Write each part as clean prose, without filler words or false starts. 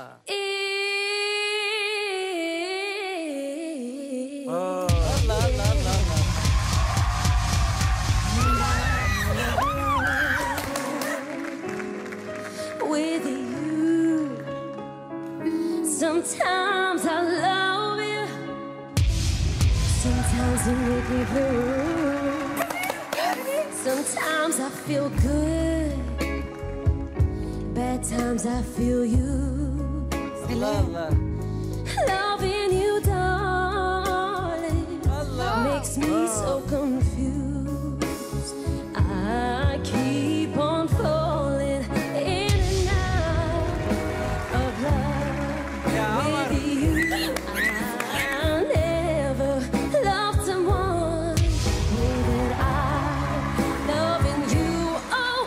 With you, sometimes I love you, sometimes you make me blue, sometimes I feel good, bad times I feel you. Loving you, darling, makes me so confused. I keep on falling in and out of love with you. I never loved someone the way that I loving you. Oh,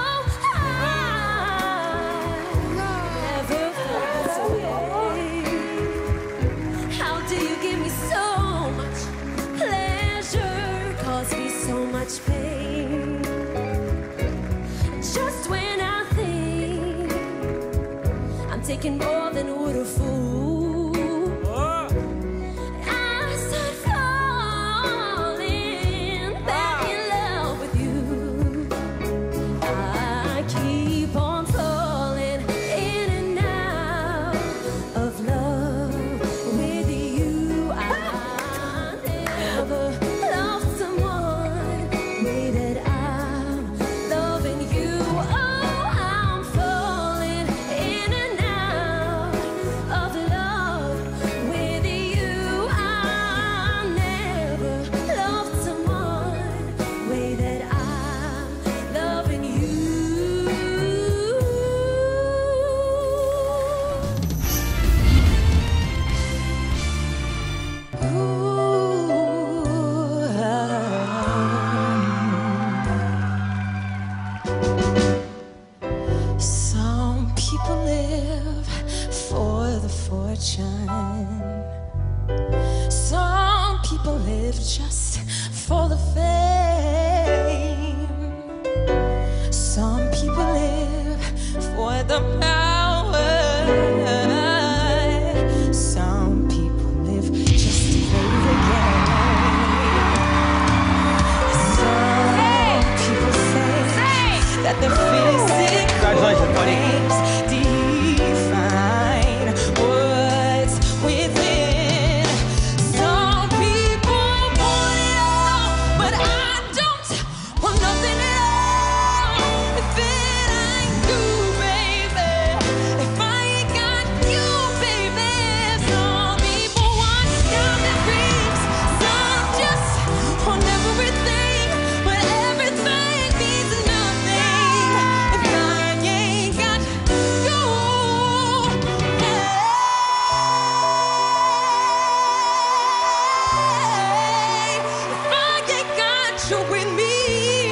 I never felt this way. How do you give me so much pleasure, cause me so much pain? Just when I think I'm taking more than would a fool, I start falling back in love with you. I keep on falling in and out of love with you. I never loved someone the way that I'm loving you. Oh, I'm falling in and out of love with you. I never loved someone the way that I'm loving you. Some people live for the fortune. Some people live just for the fame. Some people live for the power. Some people live just to play the game. Some people say that the physical things define what's within. Some people want it all, but I don't want nothing at all. If it ain't you, baby, if I ain't got you, baby. Some people want diamond rings, some just want everything, but everything means nothing if I ain't got you. If I ain't got you with me,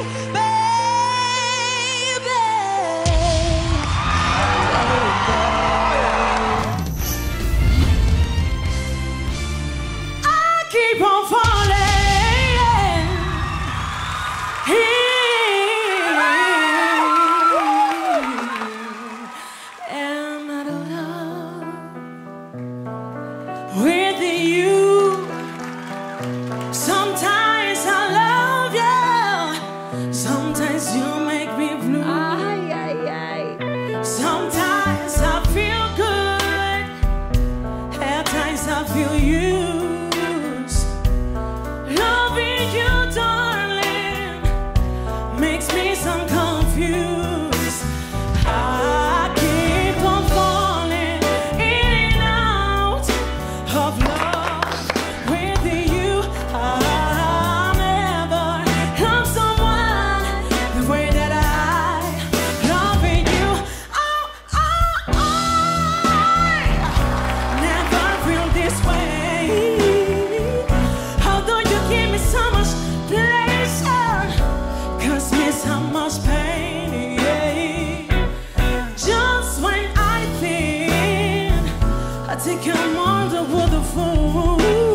I keep on falling and out of love with you. Sometimes I love you, sometimes you make me blue. Sometimes I feel good, at times I feel used. Loving you, darling, makes me so confused. I keep on falling in and out of love with you. I never loved someone the way that I love you. Oh, I never feel this way. Although you give me so much pleasure, cause me so much pain, yeah. Just when I think I think I'm on the fool.